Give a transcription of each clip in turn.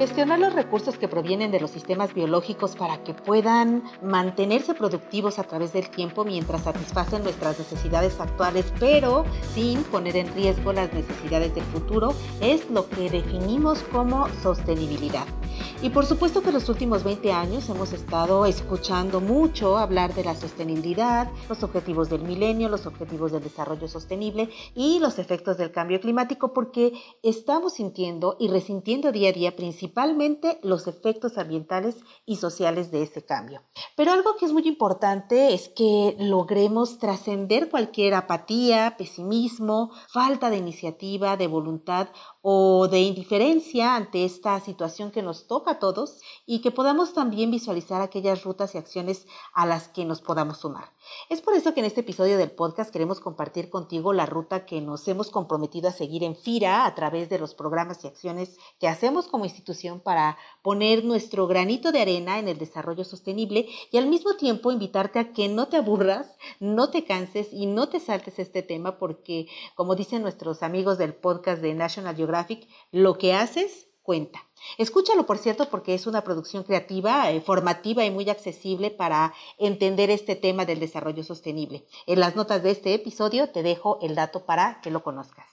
gestionar los recursos que provienen de los sistemas biológicos para que puedan mantenerse productivos a través del tiempo mientras satisfacen nuestras necesidades actuales, pero sin poner en riesgo las necesidades del futuro, es lo que definimos como sostenibilidad. Y por supuesto que en los últimos 20 años hemos estado escuchando mucho hablar de la sostenibilidad, los objetivos del milenio, los objetivos del desarrollo sostenible y los efectos del cambio climático, porque estamos sintiendo y resintiendo día a día principalmente los efectos ambientales y sociales de ese cambio. Pero algo que es muy importante es que logremos trascender cualquier apatía, pesimismo, falta de iniciativa, de voluntad o de indiferencia ante esta situación que nos toca a todos y que podamos también visualizar aquellas rutas y acciones a las que nos podamos sumar. Es por eso que en este episodio del podcast queremos compartir contigo la ruta que nos hemos comprometido a seguir en FIRA a través de los programas y acciones que hacemos como institución para poner nuestro granito de arena en el desarrollo sostenible y al mismo tiempo invitarte a que no te aburras, no te canses y no te saltes este tema porque, como dicen nuestros amigos del podcast de National Geographic, lo que haces cuenta. Escúchalo, por cierto, porque es una producción creativa, formativa y muy accesible para entender este tema del desarrollo sostenible. En las notas de este episodio te dejo el dato para que lo conozcas.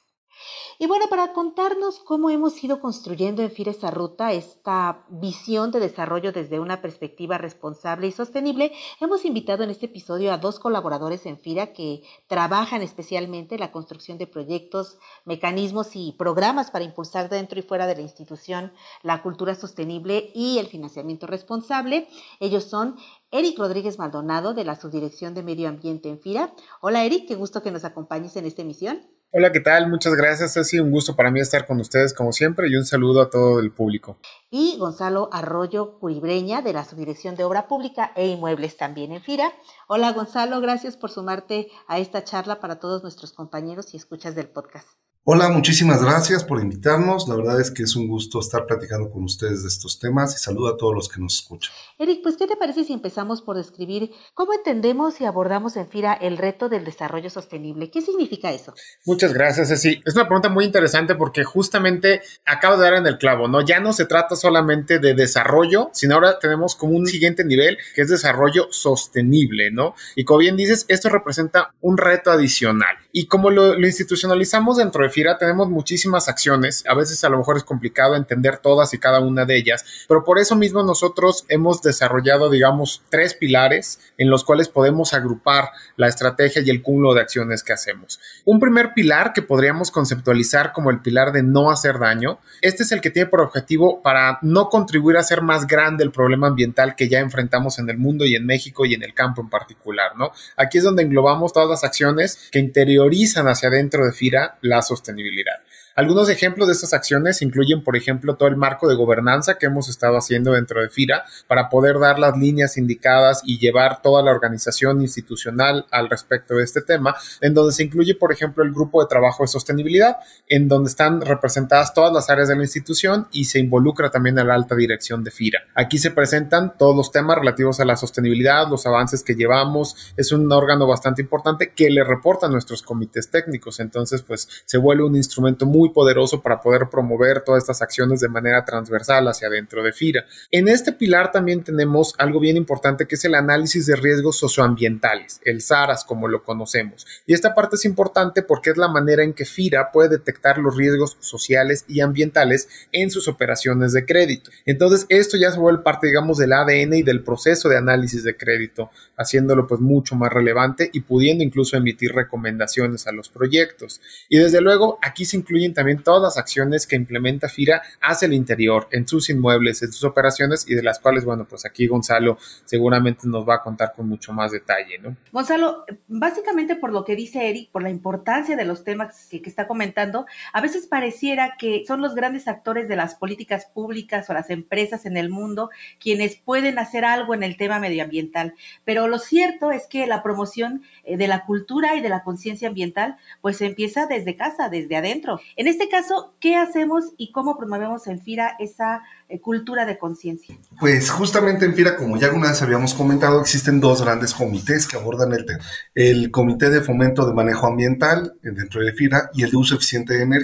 Y bueno, para contarnos cómo hemos ido construyendo en FIRA esa ruta, esta visión de desarrollo desde una perspectiva responsable y sostenible, hemos invitado en este episodio a 2 colaboradores en FIRA que trabajan especialmente la construcción de proyectos, mecanismos y programas para impulsar dentro y fuera de la institución la cultura sostenible y el financiamiento responsable. Ellos son Eric Rodríguez Maldonado, de la Subdirección de Medio Ambiente en FIRA. Hola Eric, qué gusto que nos acompañes en esta emisión. Hola, ¿qué tal? Muchas gracias, Ceci. Un gusto para mí estar con ustedes como siempre y un saludo a todo el público. Y Gonzalo Arroyo Curibreña, de la Subdirección de Obra Pública e Inmuebles también en FIRA. Hola Gonzalo, gracias por sumarte a esta charla para todos nuestros compañeros y escuchas del podcast. Hola, muchísimas gracias por invitarnos. La verdad es que es un gusto estar platicando con ustedes de estos temas y saludo a todos los que nos escuchan. Eric, pues ¿qué te parece si empezamos por describir cómo entendemos y abordamos en FIRA el reto del desarrollo sostenible? ¿Qué significa eso? Muchas gracias, Ceci. Es una pregunta muy interesante porque justamente acabo de dar en el clavo, ¿no? Ya no se trata solamente de desarrollo, sino ahora tenemos como un siguiente nivel que es desarrollo sostenible, ¿no? Y como bien dices, esto representa un reto adicional. Y como lo institucionalizamos dentro de FIRA, tenemos muchísimas acciones. A veces a lo mejor es complicado entender todas y cada una de ellas, pero por eso mismo nosotros hemos desarrollado, digamos, 3 pilares en los cuales podemos agrupar la estrategia y el cúmulo de acciones que hacemos. Un primer pilar que podríamos conceptualizar como el pilar de no hacer daño. Este es el que tiene por objetivo para no contribuir a hacer más grande el problema ambiental que ya enfrentamos en el mundo y en México y en el campo en particular, ¿no? Aquí es donde englobamos todas las acciones que interiorizan hacia adentro de FIRA la sostenibilidad. Algunos ejemplos de estas acciones incluyen, por ejemplo, todo el marco de gobernanza que hemos estado haciendo dentro de FIRA para poder dar las líneas indicadas y llevar toda la organización institucional al respecto de este tema, en donde se incluye, por ejemplo, el grupo de trabajo de sostenibilidad, en donde están representadas todas las áreas de la institución y se involucra también a la alta dirección de FIRA. Aquí se presentan todos los temas relativos a la sostenibilidad, los avances que llevamos. Es un órgano bastante importante que le reporta a nuestros comités técnicos, entonces pues se vuelve un instrumento muy poderoso para poder promover todas estas acciones de manera transversal hacia adentro de FIRA. En este pilar también tenemos algo bien importante que es el análisis de riesgos socioambientales, el SARAS como lo conocemos. Y esta parte es importante porque es la manera en que FIRA puede detectar los riesgos sociales y ambientales en sus operaciones de crédito. Entonces esto ya se vuelve parte, digamos, del ADN y del proceso de análisis de crédito, haciéndolo pues mucho más relevante y pudiendo incluso emitir recomendaciones a los proyectos. Y desde luego aquí se incluyen también todas las acciones que implementa FIRA hacia el interior, en sus inmuebles, en sus operaciones y de las cuales, bueno, pues aquí Gonzalo seguramente nos va a contar con mucho más detalle, ¿no? Gonzalo, básicamente por lo que dice Eric, por la importancia de los temas que está comentando, a veces pareciera que son los grandes actores de las políticas públicas o las empresas en el mundo quienes pueden hacer algo en el tema medioambiental, pero lo cierto es que la promoción de la cultura y de la conciencia ambiental pues empieza desde casa, desde adentro. En este caso, ¿qué hacemos y cómo promovemos en FIRA esa cultura de conciencia? Pues justamente en FIRA, como ya alguna vez habíamos comentado, existen 2 grandes comités que abordan el tema. El Comité de Fomento de Manejo Ambiental dentro de FIRA y el de Uso Eficiente de Energía.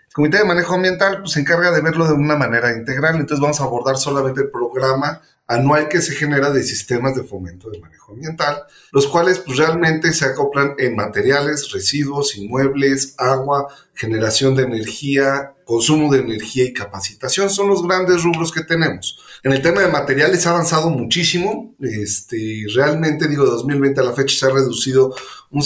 El Comité de Manejo Ambiental pues, se encarga de verlo de una manera integral, entonces vamos a abordar solamente el programa anual que se genera de sistemas de fomento de manejo ambiental, los cuales pues, realmente se acoplan en materiales, residuos, inmuebles, agua, generación de energía, consumo de energía y capacitación. Son los grandes rubros que tenemos. En el tema de materiales ha avanzado muchísimo. Realmente, de 2020 a la fecha se ha reducido un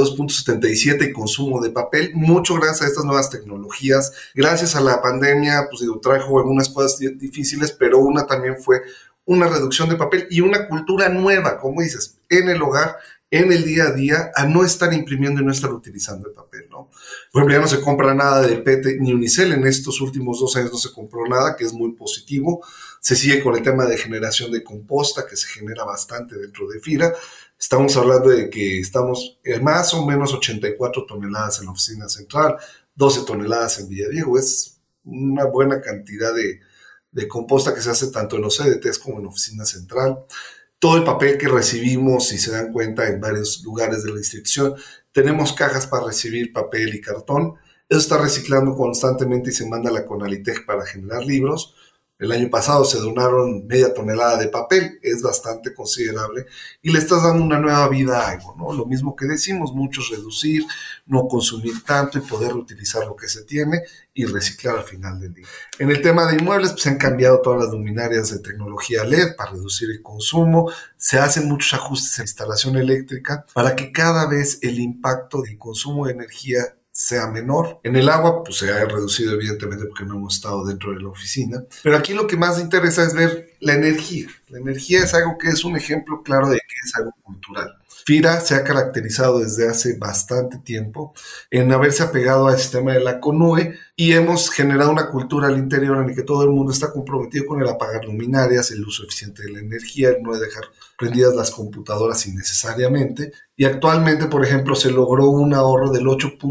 62.77% el consumo de papel, mucho gracias a estas nuevas tecnologías. Gracias a la pandemia, pues trajo algunas cosas difíciles, pero una también fue una reducción de papel y una cultura nueva, como dices, en el hogar, en el día a día, a no estar imprimiendo y no estar utilizando el papel, ¿no? Por ejemplo, ya no se compra nada de PET ni unicel, en estos últimos 2 años no se compró nada, que es muy positivo. Se sigue con el tema de generación de composta, que se genera bastante dentro de FIRA. Estamos hablando de que estamos en más o menos 84 toneladas en la oficina central, 12 toneladas en Villadiego. Es una buena cantidad de composta que se hace tanto en los CDTs como en la oficina central. Todo el papel que recibimos, si se dan cuenta, en varios lugares de la institución, tenemos cajas para recibir papel y cartón. Eso está reciclando constantemente y se manda a la Conalitec para generar libros. El año pasado se donaron media tonelada de papel, es bastante considerable, y le estás dando una nueva vida a algo, ¿no? Lo mismo que decimos, muchos reducir, no consumir tanto y poder reutilizar lo que se tiene y reciclar al final del día. En el tema de inmuebles, pues se han cambiado todas las luminarias de tecnología LED para reducir el consumo, se hacen muchos ajustes en la instalación eléctrica para que cada vez el impacto del consumo de energía sea menor. En el agua, pues se ha reducido evidentemente porque no hemos estado dentro de la oficina. Pero aquí lo que más interesa es ver la energía. La energía es algo que es un ejemplo claro de que es algo cultural. FIRA se ha caracterizado desde hace bastante tiempo en haberse apegado al sistema de la CONUE y hemos generado una cultura al interior en la que todo el mundo está comprometido con el apagar luminarias, el uso eficiente de la energía, el no dejar prendidas las computadoras innecesariamente. Y actualmente, por ejemplo, se logró un ahorro del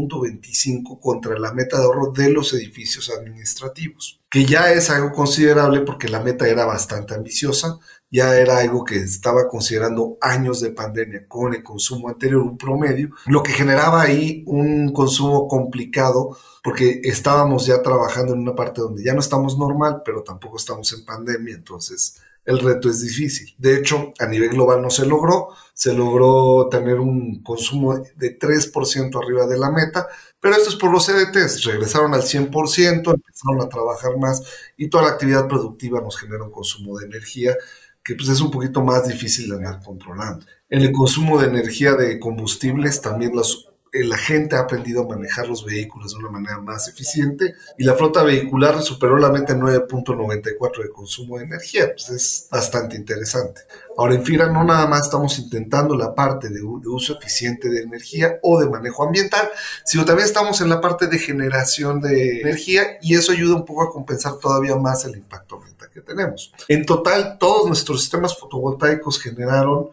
8.25 contra la meta de ahorro de los edificios administrativos, que ya es algo considerable porque la meta era bastante ambiciosa. Ya era algo que estaba considerando años de pandemia con el consumo anterior, un promedio, lo que generaba ahí un consumo complicado porque estábamos ya trabajando en una parte donde ya no estamos normal, pero tampoco estamos en pandemia, entonces el reto es difícil. De hecho, a nivel global no se logró tener un consumo de 3% arriba de la meta, pero esto es por los CDTs, regresaron al 100%, empezaron a trabajar más y toda la actividad productiva nos genera un consumo de energía que pues es un poquito más difícil de andar controlando. En el consumo de energía de combustibles también la gente ha aprendido a manejar los vehículos de una manera más eficiente y la flota vehicular superó la meta 9.94 de consumo de energía. Pues es bastante interesante. Ahora en FIRA no nada más estamos intentando la parte de uso eficiente de energía o de manejo ambiental, sino también estamos en la parte de generación de energía y eso ayuda un poco a compensar todavía más el impacto ambiental que tenemos. En total, todos nuestros sistemas fotovoltaicos generaron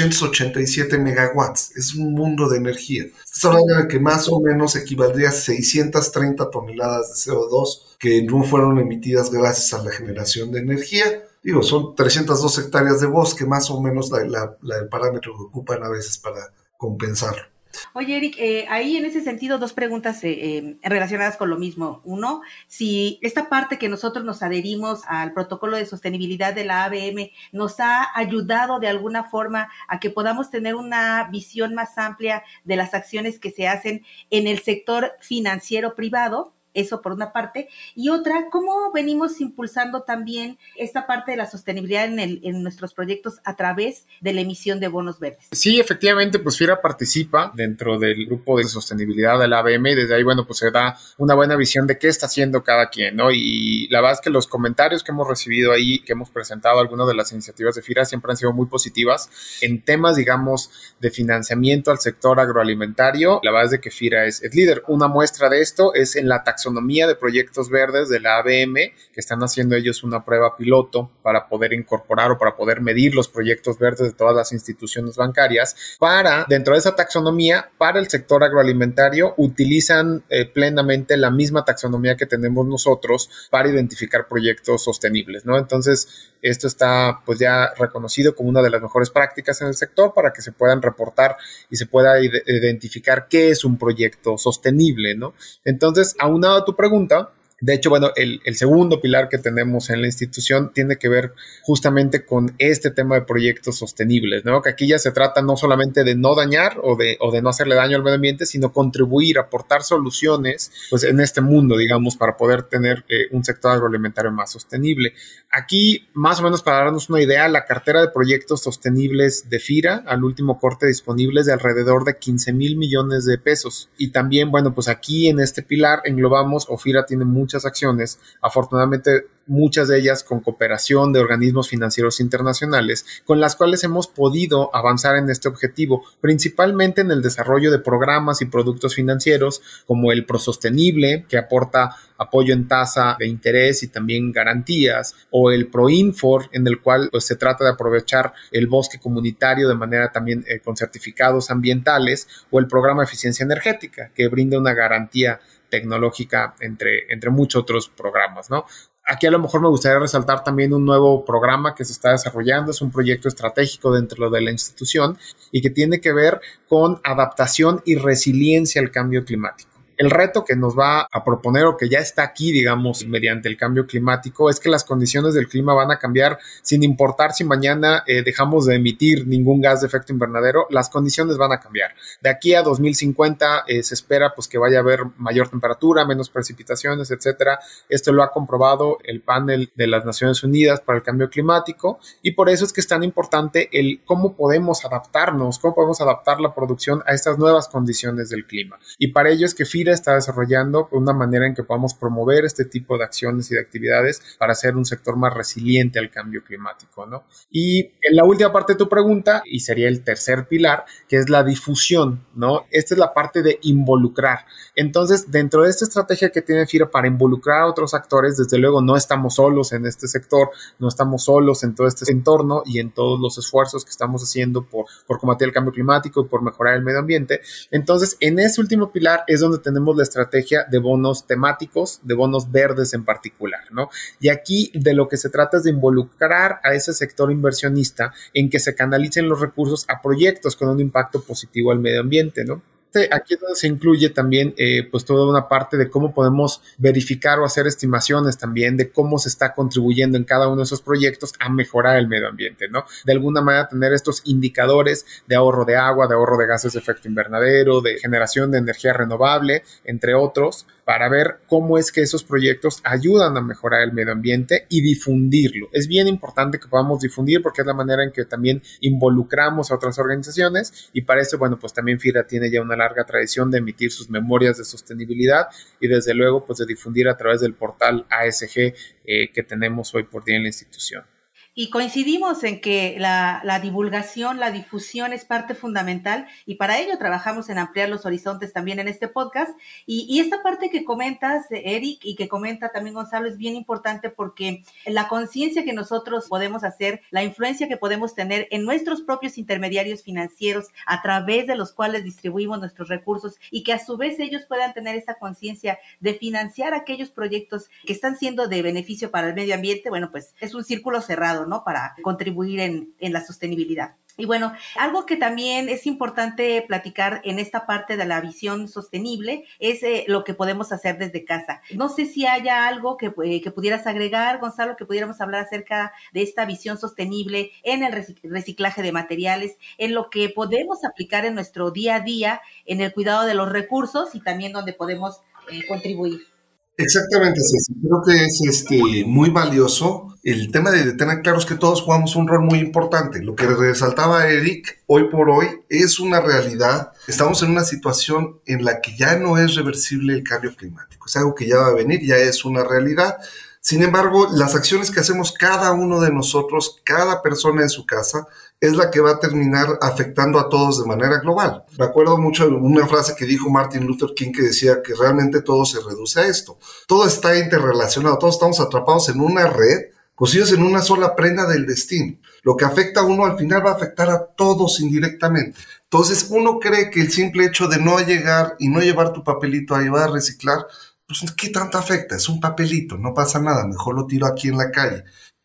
887 megawatts. Es un mundo de energía. Estás hablando de que más o menos equivaldría a 630 toneladas de CO2 que no fueron emitidas gracias a la generación de energía. Son 302 hectáreas de bosque, más o menos el parámetro que ocupan a veces para compensarlo. Oye, Eric, ahí en ese sentido 2 preguntas relacionadas con lo mismo. Uno, si esta parte que nosotros nos adherimos al protocolo de sostenibilidad de la ABM nos ha ayudado de alguna forma a que podamos tener una visión más amplia de las acciones que se hacen en el sector financiero privado. Eso por una parte. Y otra, ¿cómo venimos impulsando también esta parte de la sostenibilidad en nuestros proyectos a través de la emisión de bonos verdes? Sí, efectivamente, pues FIRA participa dentro del grupo de sostenibilidad de la ABM y desde ahí, bueno, pues se da una buena visión de qué está haciendo cada quien, ¿no? Y la verdad es que los comentarios que hemos recibido ahí, que hemos presentado algunas de las iniciativas de FIRA siempre han sido muy positivas en temas, digamos, de financiamiento al sector agroalimentario. La verdad es de que FIRA es líder. Una muestra de esto es en la taxonomía de proyectos verdes de la ABM, que están haciendo ellos una prueba piloto para poder incorporar o para poder medir los proyectos verdes de todas las instituciones bancarias. Dentro de esa taxonomía, para el sector agroalimentario, utilizan plenamente la misma taxonomía que tenemos nosotros para identificar proyectos sostenibles, ¿no? Entonces, esto está pues ya reconocido como una de las mejores prácticas en el sector para que se puedan reportar y se pueda identificar qué es un proyecto sostenible, ¿no? Entonces, aunado a tu pregunta, de hecho, bueno, el segundo pilar que tenemos en la institución tiene que ver justamente con este tema de proyectos sostenibles, ¿no? Que aquí ya se trata no solamente de no dañar o de no hacerle daño al medio ambiente, sino contribuir, aportar soluciones, pues en este mundo, digamos, para poder tener un sector agroalimentario más sostenible. Aquí, más o menos para darnos una idea, la cartera de proyectos sostenibles de FIRA al último corte disponible es de alrededor de 15 mil millones de pesos. Y también, bueno, pues aquí en este pilar englobamos, o FIRA tiene muchas acciones, afortunadamente muchas de ellas con cooperación de organismos financieros internacionales, con las cuales hemos podido avanzar en este objetivo, principalmente en el desarrollo de programas y productos financieros como el ProSostenible, que aporta apoyo en tasa de interés y también garantías, o el ProInfor, en el cual pues, se trata de aprovechar el bosque comunitario de manera también con certificados ambientales, o el programa de eficiencia energética, que brinda una garantía tecnológica entre muchos otros programas, ¿no? Aquí a lo mejor me gustaría resaltar también un nuevo programa que se está desarrollando, es un proyecto estratégico dentro de la institución y que tiene que ver con adaptación y resiliencia al cambio climático. El reto que nos va a proponer o que ya está aquí, digamos, mediante el cambio climático es que las condiciones del clima van a cambiar sin importar si mañana dejamos de emitir ningún gas de efecto invernadero, las condiciones van a cambiar. De aquí a 2050 se espera pues que vaya a haber mayor temperatura, menos precipitaciones, etcétera. Esto lo ha comprobado el panel de las Naciones Unidas para el cambio climático y por eso es que es tan importante el cómo podemos adaptarnos, cómo podemos adaptar la producción a estas nuevas condiciones del clima. Y para ello es que FIRA está desarrollando una manera en que podamos promover este tipo de acciones y de actividades para ser un sector más resiliente al cambio climático, ¿no? Y en la última parte de tu pregunta, y sería el tercer pilar, que es la difusión, ¿no? Esta es la parte de involucrar. Entonces, dentro de esta estrategia que tiene FIRA para involucrar a otros actores, desde luego no estamos solos en este sector, no estamos solos en todo este entorno y en todos los esfuerzos que estamos haciendo por combatir el cambio climático y por mejorar el medio ambiente. Entonces, en este último pilar es donde tenemos la estrategia de bonos temáticos, de bonos verdes en particular, ¿no? Y aquí de lo que se trata es de involucrar a ese sector inversionista en que se canalicen los recursos a proyectos con un impacto positivo al medio ambiente, ¿no? Aquí es donde se incluye también pues toda una parte de cómo podemos verificar o hacer estimaciones también de cómo se está contribuyendo en cada uno de esos proyectos a mejorar el medio ambiente, ¿no? De alguna manera tener estos indicadores de ahorro de agua, de ahorro de gases de efecto invernadero, de generación de energía renovable, entre otros, para ver cómo es que esos proyectos ayudan a mejorar el medio ambiente y difundirlo. Es bien importante que podamos difundir porque es la manera en que también involucramos a otras organizaciones y para eso, bueno, pues también FIRA tiene ya una larga tradición de emitir sus memorias de sostenibilidad y desde luego pues de difundir a través del portal ASG que tenemos hoy por día en la institución. Y coincidimos en que la divulgación, la difusión es parte fundamental y para ello trabajamos en ampliar los horizontes también en este podcast. Y esta parte que comentas, Eric, y que comenta también Gonzalo, es bien importante porque la conciencia que nosotros podemos hacer, la influencia que podemos tener en nuestros propios intermediarios financieros a través de los cuales distribuimos nuestros recursos y que a su vez ellos puedan tener esa conciencia de financiar aquellos proyectos que están siendo de beneficio para el medio ambiente, bueno, pues es un círculo cerrado, ¿no? Para contribuir en la sostenibilidad. Y bueno, algo que también es importante platicar en esta parte de la visión sostenible es lo que podemos hacer desde casa. No sé si haya algo que pudieras agregar, Gonzalo, que pudiéramos hablar acerca de esta visión sostenible en el reciclaje de materiales, en lo que podemos aplicar en nuestro día a día, en el cuidado de los recursos y también donde podemos contribuir. Exactamente, Ceci. Creo que es muy valioso. El tema de tener claro es que todos jugamos un rol muy importante. Lo que resaltaba Eric, hoy por hoy, es una realidad. Estamos en una situación en la que ya no es reversible el cambio climático. Es algo que ya va a venir, ya es una realidad. Sin embargo, las acciones que hacemos cada uno de nosotros, cada persona en su casa, es la que va a terminar afectando a todos de manera global. Me acuerdo mucho de una frase que dijo Martin Luther King que decía que realmente todo se reduce a esto. Todo está interrelacionado, todos estamos atrapados en una red, cosidos en una sola prenda del destino. Lo que afecta a uno al final va a afectar a todos indirectamente. Entonces uno cree que el simple hecho de no llegar y no llevar tu papelito a llevar a reciclar, pues ¿qué tanto afecta? Es un papelito, no pasa nada, mejor lo tiro aquí en la calle.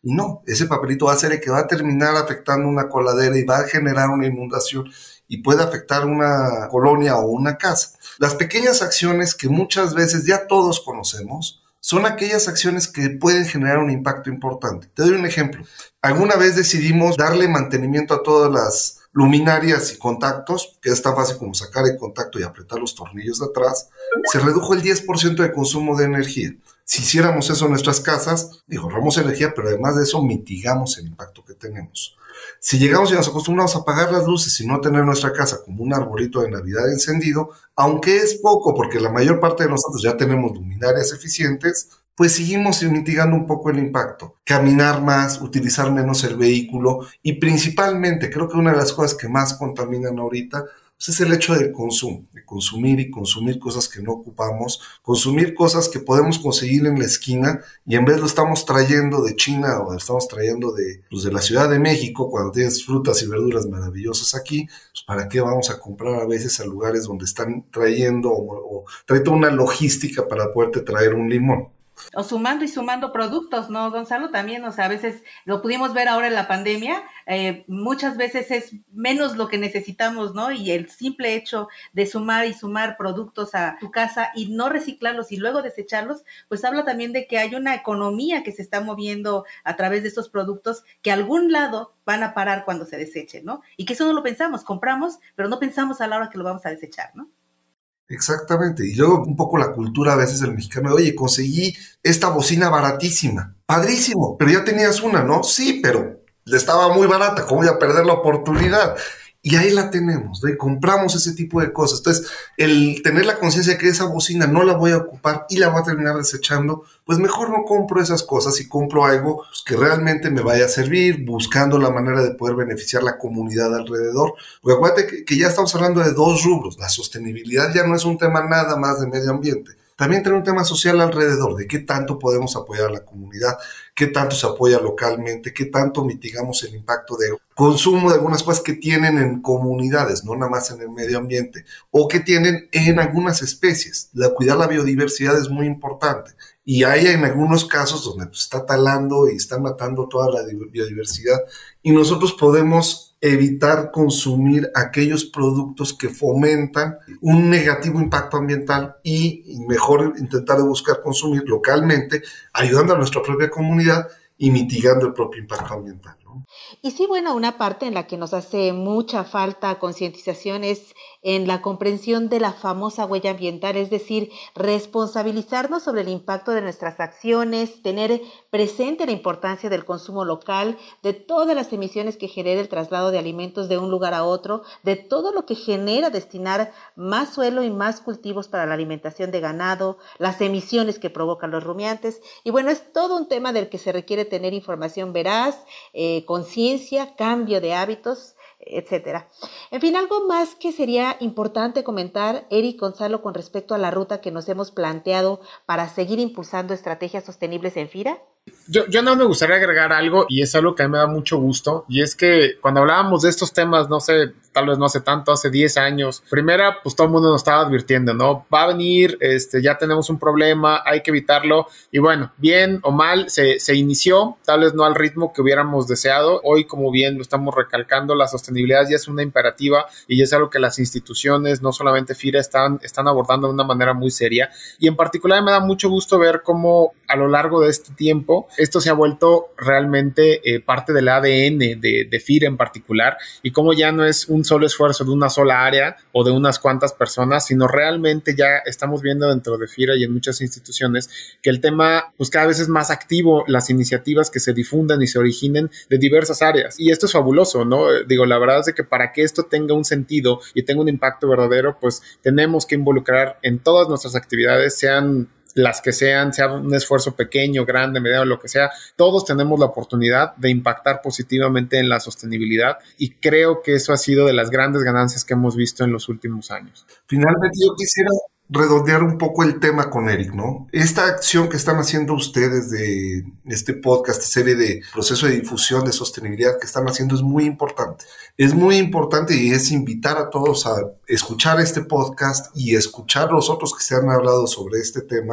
Y no, ese papelito va a ser el que va a terminar afectando una coladera y va a generar una inundación y puede afectar una colonia o una casa. Las pequeñas acciones que muchas veces ya todos conocemos son aquellas acciones que pueden generar un impacto importante. Te doy un ejemplo. Alguna vez decidimos darle mantenimiento a todas las luminarias y contactos, que es tan fácil como sacar el contacto y apretar los tornillos de atrás. Se redujo el 10% de consumo de energía. Si hiciéramos eso en nuestras casas, ahorramos energía, pero además de eso mitigamos el impacto que tenemos. Si llegamos y nos acostumbramos a apagar las luces y no tener nuestra casa como un arbolito de Navidad encendido, aunque es poco porque la mayor parte de nosotros ya tenemos luminarias eficientes, pues seguimos mitigando un poco el impacto. Caminar más, utilizar menos el vehículo y principalmente, creo que una de las cosas que más contaminan ahorita pues es el hecho del consumo, de consumir y consumir cosas que no ocupamos, consumir cosas que podemos conseguir en la esquina y en vez lo estamos trayendo de China o lo estamos trayendo de la Ciudad de México cuando tienes frutas y verduras maravillosas aquí, pues ¿para qué vamos a comprar a veces a lugares donde están trayendo o trae toda una logística para poderte traer un limón? O sumando y sumando productos, ¿no, Gonzalo? También, o sea, a veces lo pudimos ver ahora en la pandemia, muchas veces es menos lo que necesitamos, ¿no? Y el simple hecho de sumar y sumar productos a tu casa y no reciclarlos y luego desecharlos, pues habla también de que hay una economía que se está moviendo a través de estos productos que a algún lado van a parar cuando se desechen, ¿no? Y que eso no lo pensamos, compramos, pero no pensamos a la hora que lo vamos a desechar, ¿no? Exactamente, y luego un poco la cultura a veces del mexicano, oye, conseguí esta bocina baratísima, padrísimo, pero ya tenías una, ¿no? Sí, pero estaba muy barata, ¿cómo voy a perder la oportunidad? Y ahí la tenemos, ¿no? Y compramos ese tipo de cosas. Entonces, el tener la conciencia de que esa bocina no la voy a ocupar y la voy a terminar desechando, pues mejor no compro esas cosas y compro algo pues, que realmente me vaya a servir, buscando la manera de poder beneficiar la comunidad alrededor. Porque acuérdate que ya estamos hablando de dos rubros. La sostenibilidad ya no es un tema nada más de medio ambiente. También tiene un tema social alrededor, de qué tanto podemos apoyar a la comunidad, qué tanto se apoya localmente, qué tanto mitigamos el impacto de consumo de algunas cosas que tienen en comunidades, no nada más en el medio ambiente, o que tienen en algunas especies. Cuidar la biodiversidad es muy importante. Y hay en algunos casos donde pues, está talando y están matando toda la biodiversidad y nosotros podemos evitar consumir aquellos productos que fomentan un negativo impacto ambiental y mejor intentar de buscar consumir localmente, ayudando a nuestra propia comunidad y mitigando el propio impacto ambiental, ¿no? Y sí, bueno, una parte en la que nos hace mucha falta concientización es en la comprensión de la famosa huella ambiental, es decir, responsabilizarnos sobre el impacto de nuestras acciones, tener presente la importancia del consumo local, de todas las emisiones que genera el traslado de alimentos de un lugar a otro, de todo lo que genera destinar más suelo y más cultivos para la alimentación de ganado, las emisiones que provocan los rumiantes. Y bueno, es todo un tema del que se requiere tener información veraz, conciencia, cambio de hábitos, etcétera. En fin, algo más que sería importante comentar, Eric, Gonzalo, con respecto a la ruta que nos hemos planteado para seguir impulsando estrategias sostenibles en FIRA. Yo no me gustaría agregar algo y es algo que a mí me da mucho gusto y es que cuando hablábamos de estos temas, no sé, tal vez no hace tanto, hace 10 años, primera, pues todo el mundo nos estaba advirtiendo, ¿no? Va a venir, ya tenemos un problema, hay que evitarlo y bueno, bien o mal, se inició, tal vez no al ritmo que hubiéramos deseado. Hoy, como bien lo estamos recalcando, la sostenibilidad ya es una imperativa y ya es algo que las instituciones, no solamente FIRA, están abordando de una manera muy seria y en particular me da mucho gusto ver cómo a lo largo de este tiempo esto se ha vuelto realmente parte del ADN de FIRA en particular y cómo ya no es un solo esfuerzo de una sola área o de unas cuantas personas, sino realmente ya estamos viendo dentro de FIRA y en muchas instituciones que el tema pues cada vez es más activo, las iniciativas que se difundan y se originen de diversas áreas y esto es fabuloso, ¿no? Digo, la verdad es de que para que esto tenga un sentido y tenga un impacto verdadero, pues tenemos que involucrar en todas nuestras actividades, sean las que sea un esfuerzo pequeño, grande, mediano, lo que sea, todos tenemos la oportunidad de impactar positivamente en la sostenibilidad y creo que eso ha sido de las grandes ganancias que hemos visto en los últimos años. Finalmente yo quisiera redondear un poco el tema con Eric, ¿no? Esta acción que están haciendo ustedes de este podcast, esta serie de proceso de difusión de sostenibilidad que están haciendo es muy importante. Es muy importante y es invitar a todos a escuchar este podcast y escuchar los otros que se han hablado sobre este tema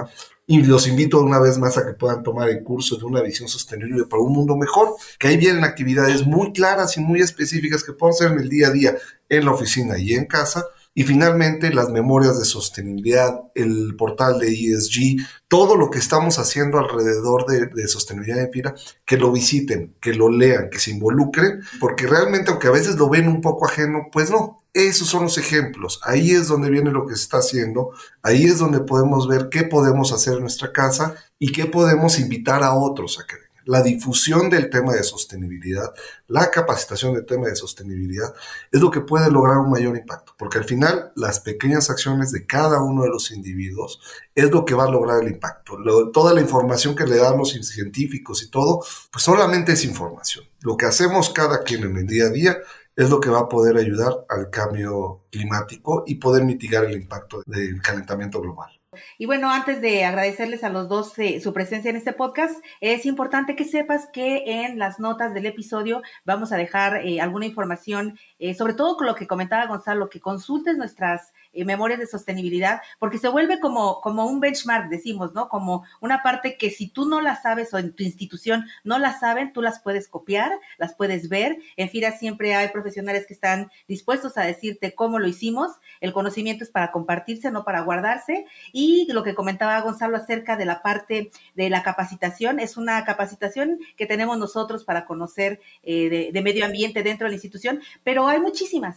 Y los invito una vez más a que puedan tomar el curso de una visión sostenible para un mundo mejor, que ahí vienen actividades muy claras y muy específicas que pueden ser en el día a día, en la oficina y en casa. Y finalmente, las memorias de sostenibilidad, el portal de ESG, todo lo que estamos haciendo alrededor de sostenibilidad en FIRA, que lo visiten, que lo lean, que se involucren, porque realmente, aunque a veces lo ven un poco ajeno, pues no, esos son los ejemplos. Ahí es donde viene lo que se está haciendo, ahí es donde podemos ver qué podemos hacer en nuestra casa y qué podemos invitar a otros a que vengan. La difusión del tema de sostenibilidad, la capacitación del tema de sostenibilidad es lo que puede lograr un mayor impacto, porque al final las pequeñas acciones de cada uno de los individuos es lo que va a lograr el impacto. Toda la información que le dan los científicos y todo, pues solamente es información. Lo que hacemos cada quien en el día a día es lo que va a poder ayudar al cambio climático y poder mitigar el impacto del calentamiento global. Y bueno, antes de agradecerles a los dos su presencia en este podcast, es importante que sepas que en las notas del episodio vamos a dejar alguna información, sobre todo con lo que comentaba Gonzalo, que consultes nuestras memorias de sostenibilidad, porque se vuelve como un benchmark, decimos, ¿no? Como una parte que si tú no la sabes o en tu institución no la saben, tú las puedes copiar, las puedes ver. En FIRA siempre hay profesionales que están dispuestos a decirte cómo lo hicimos. El conocimiento es para compartirse, no para guardarse. Y lo que comentaba Gonzalo acerca de la parte de la capacitación, es una capacitación que tenemos nosotros para conocer de medio ambiente dentro de la institución, pero hay muchísimas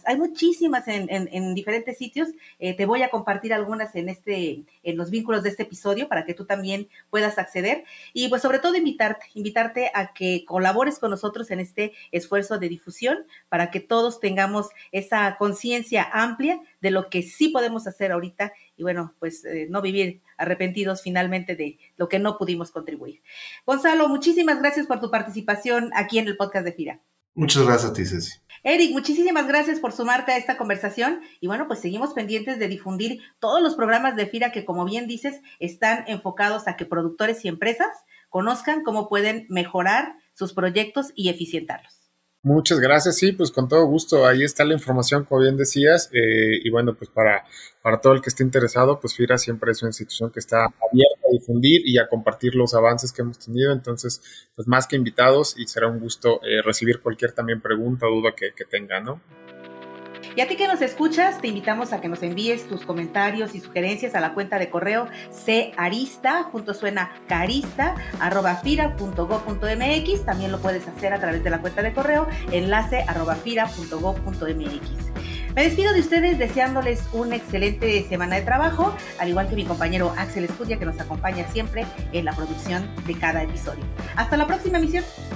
en diferentes sitios. Te voy a compartir algunas en los vínculos de este episodio para que tú también puedas acceder y pues sobre todo invitarte a que colabores con nosotros en este esfuerzo de difusión para que todos tengamos esa conciencia amplia de lo que sí podemos hacer ahorita y bueno, pues no vivir arrepentidos finalmente de lo que no pudimos contribuir. Gonzalo, muchísimas gracias por tu participación aquí en el podcast de FIRA. Muchas gracias a ti, Ceci. Eric, muchísimas gracias por sumarte a esta conversación y bueno, pues seguimos pendientes de difundir todos los programas de FIRA que, como bien dices, están enfocados a que productores y empresas conozcan cómo pueden mejorar sus proyectos y eficientarlos. Muchas gracias, sí, pues con todo gusto, ahí está la información, como bien decías, y bueno, pues para todo el que esté interesado, pues FIRA siempre es una institución que está abierta a difundir y a compartir los avances que hemos tenido, entonces, pues más que invitados y será un gusto recibir cualquier también pregunta o duda que tengan, ¿no? Y a ti que nos escuchas, te invitamos a que nos envíes tus comentarios y sugerencias a la cuenta de correo carista, junto suena carista, @fira.gov.mx. También lo puedes hacer a través de la cuenta de correo enlace @fira.gov.mx. Me despido de ustedes deseándoles una excelente semana de trabajo, al igual que mi compañero Axel Escudia, que nos acompaña siempre en la producción de cada episodio. Hasta la próxima emisión.